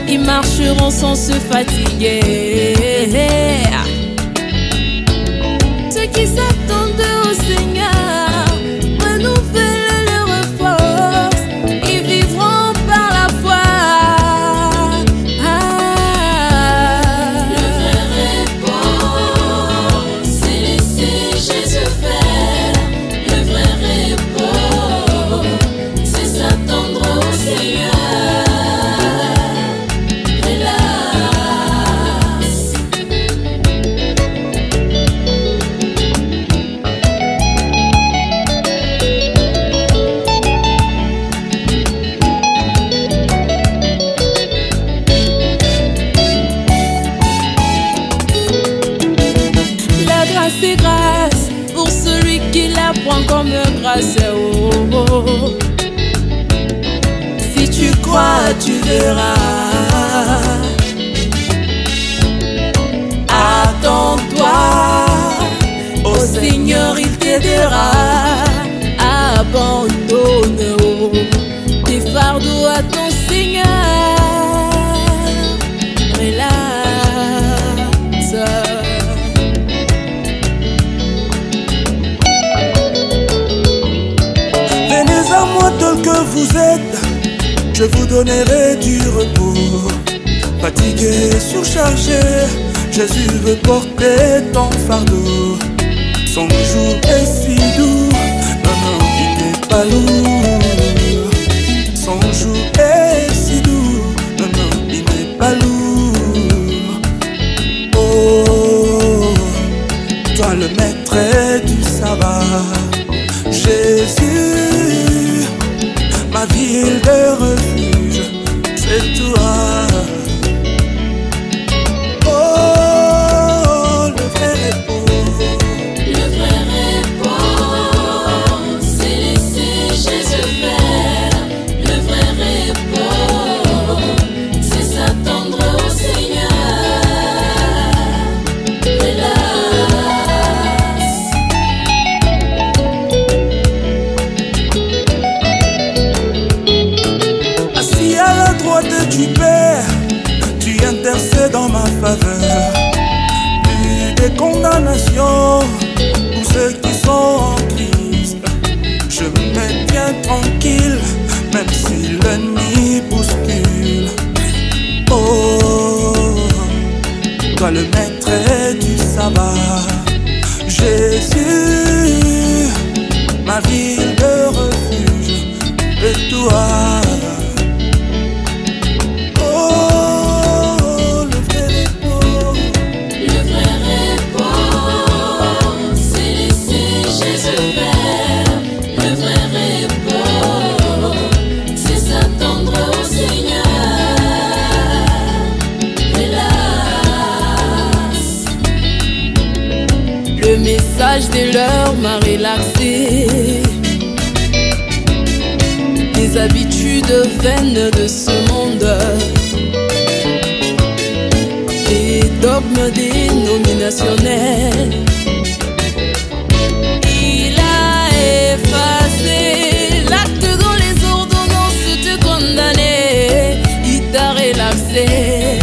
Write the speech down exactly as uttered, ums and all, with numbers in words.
ils marcheront sans se fatiguer. Ceux qui s'attendent au Seigneur renouvellent leurs forces, ils vivront par la foi. Ah. Le vrai repos, c'est laisser Jésus faire. Le vrai repos, c'est s'attendre au Seigneur. C'est grâce pour celui qui la prend comme grâce. Oh, oh, oh. Si tu crois, tu verras. Attends-toi, au Seigneur il t'aidera. Abandonne oh, tes fardeaux à ton Seigneur. Relaxe. À moi tel que vous êtes, je vous donnerai du repos. Fatigué, surchargé, Jésus veut porter ton fardeau. Son joug est si doux, non, non, il n'est pas lourd. Son joug est si doux, non, non, il n'est pas lourd. Oh, toi le maître du sabbat, Jésus, ma ville de refuge, c'est toi. Oh, le vrai repos. Le vrai repos, c'est laisser Jésus faire. Le vrai repos, c'est s'attendre au Seigneur. Relax. Assis à la droite du Père, tu intercèdes en ma faveur. Plus de condamnation pour ceux qui sont en Christ. Je me tiens tranquille, même si l'ennemi bouscule. Oh, toi le maître du sabbat, Jésus, ma ville de refuge, et toi. Le message de l'heure m'a relaxé. Les habitudes vaines de ce monde, les dogmes dénominationnels, il a effacé l'acte dont les ordonnances te condamnaient. Il t'a relaxé.